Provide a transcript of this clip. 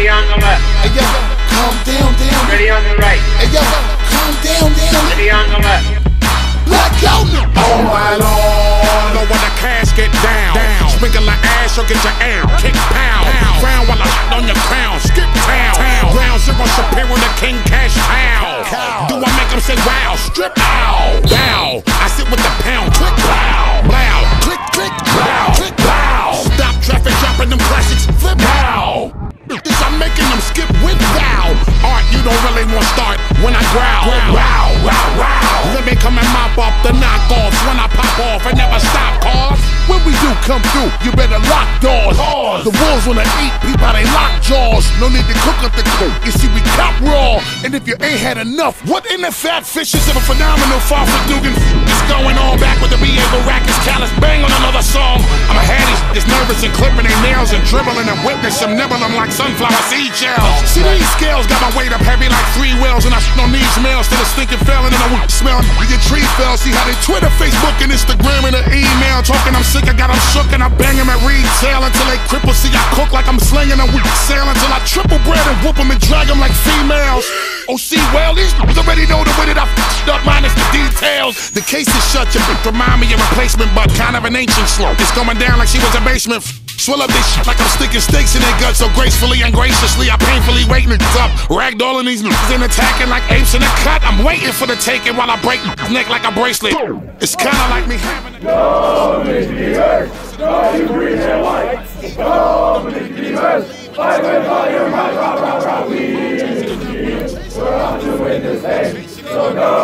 Ready on the left. Hey yo, calm down. Ready on the right. Hey yo, calm down. Ready on the left. Let go. Oh my Lord, know when the casket down. Sprinkle the ash or get your air kick pound. Frown while I shit on your crown. Skip town. Ground zero superior to King Cash Cow. Do I make them say wow? Strip out. Bow. I sit with the pound. Click blow. Blow. Click blow. Click blow. Stop traffic, dropping them classics. Flip now. I'm making them skip with thou. Art, you don't really want to start when I growl. Wow. Let me come and mop up the knockoffs when I pop off and never stop, cause When we do come through, you better lock doors. The wolves wanna eat people, they lock jaws. No need to cook up the cook. You see, we cop raw. And if you ain't had enough, what in the fat fish is of a phenomenal far from Dugan? It's going on back with the BA Baracus Callus. Bang on another song. I'm a hattie, just nervous and clipping their nails and dribbling and witness them nibble them like sunflower seed shells. See, these scales got my weight up heavy like 3 wheels, and I shit on these males to the stinking felon and I smell you get tree fell. See how they Twitter, Facebook, and Instagram and the email talking I'm sick, I got them shook and I bang them at retail until they cripple. See, I cook like I'm slinging a weak sail until I triple bread and whoop them and drag them like females. Oh, see, well, these already know the way that I f***ed up minus the details. The case is shut, your bitch remind me of replacement, but kind of an ancient slope. It's going down like she was a basement. Swell up this shit like I'm sticking stakes in their guts, so gracefully and graciously I painfully waiting it up. Ragdolling these niggas and attacking like apes in a cut. I'm waiting for the taking while I break neck like a bracelet. It's kinda like me having Bemidji Earth, starting green and white. Bemidji Earth, fight with fire, right, we we're on to win this day, so go.